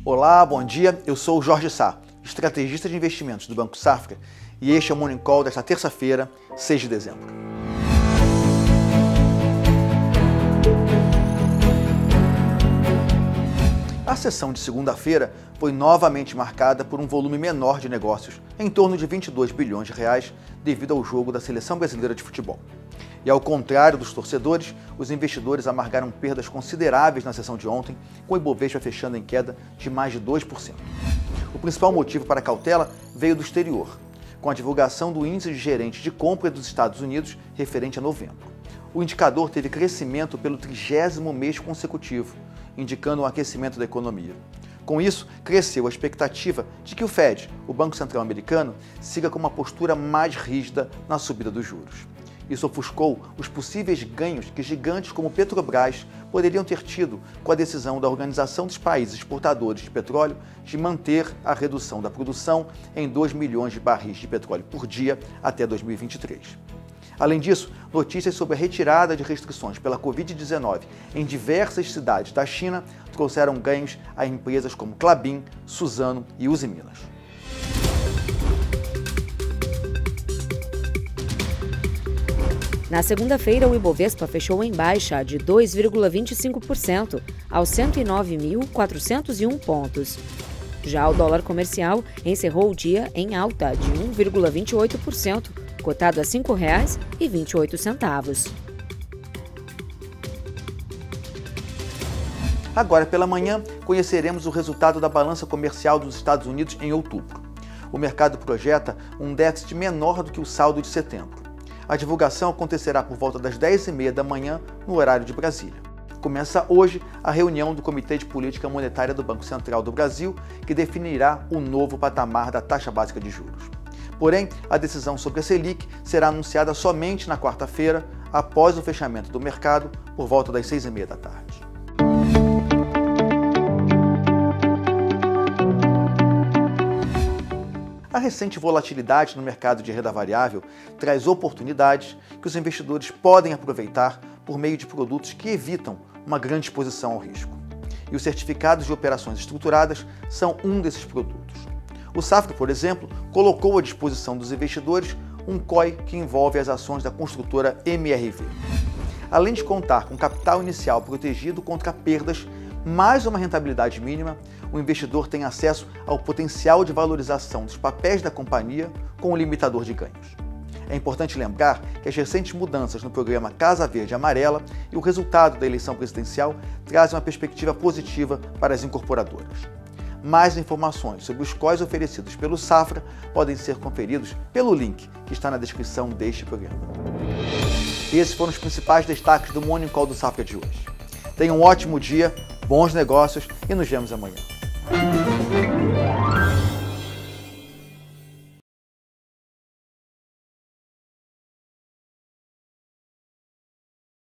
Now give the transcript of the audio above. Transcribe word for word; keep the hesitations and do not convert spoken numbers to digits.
Olá, bom dia. Eu sou o Jorge Sá, estrategista de investimentos do Banco Safra, e este é o Morning Call desta terça-feira, seis de dezembro. A sessão de segunda-feira foi novamente marcada por um volume menor de negócios, em torno de vinte e dois bilhões de reais, devido ao jogo da Seleção Brasileira de Futebol. E ao contrário dos torcedores, os investidores amargaram perdas consideráveis na sessão de ontem, com o Ibovespa fechando em queda de mais de dois por cento. O principal motivo para a cautela veio do exterior, com a divulgação do índice de gerente de compra dos Estados Unidos referente a novembro. O indicador teve crescimento pelo trigésimo mês consecutivo, indicando um aquecimento da economia. Com isso, cresceu a expectativa de que o Fed, o Banco Central Americano, siga com uma postura mais rígida na subida dos juros. Isso ofuscou os possíveis ganhos que gigantes como Petrobras poderiam ter tido com a decisão da Organização dos Países Exportadores de Petróleo de manter a redução da produção em dois milhões de barris de petróleo por dia até dois mil e vinte e três. Além disso, notícias sobre a retirada de restrições pela covid dezenove em diversas cidades da China trouxeram ganhos a empresas como Klabin, Suzano e Usiminas. Na segunda-feira, o Ibovespa fechou em baixa de dois vírgula vinte e cinco por cento, aos cento e nove mil quatrocentos e um pontos. Já o dólar comercial encerrou o dia em alta de um vírgula vinte e oito por cento, cotado a cinco reais e vinte e oito centavos. Agora pela manhã, conheceremos o resultado da balança comercial dos Estados Unidos em outubro. O mercado projeta um déficit menor do que o saldo de setembro. A divulgação acontecerá por volta das dez e meia da manhã, no horário de Brasília. Começa hoje a reunião do Comitê de Política Monetária do Banco Central do Brasil, que definirá o novo patamar da taxa básica de juros. Porém, a decisão sobre a Selic será anunciada somente na quarta-feira, após o fechamento do mercado, por volta das seis e meia da tarde. A recente volatilidade no mercado de renda variável traz oportunidades que os investidores podem aproveitar por meio de produtos que evitam uma grande exposição ao risco. E os certificados de operações estruturadas são um desses produtos. O Safra, por exemplo, colocou à disposição dos investidores um C O I que envolve as ações da construtora M R V. Além de contar com capital inicial protegido contra perdas, mais uma rentabilidade mínima, o investidor tem acesso ao potencial de valorização dos papéis da companhia com o limitador de ganhos. É importante lembrar que as recentes mudanças no programa Casa Verde e Amarela e o resultado da eleição presidencial trazem uma perspectiva positiva para as incorporadoras. Mais informações sobre os C O Is oferecidos pelo Safra podem ser conferidos pelo link que está na descrição deste programa. Esses foram os principais destaques do Morning Call do Safra de hoje. Tenham um ótimo dia, bons negócios e nos vemos amanhã.